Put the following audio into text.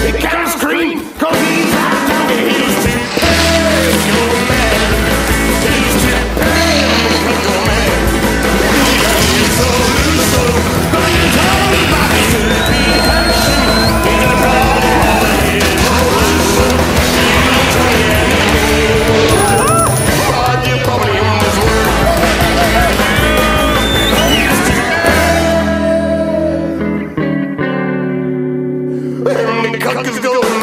He can't scream, cause he's out of it. He's too bad, you're a man. He's too bad, you're a man. He's so loose, so but you told me about it to be passion. He's a problem, he's so loose, so you don't try anymore. But you're probably in this world. He's too bad. And the cock is going.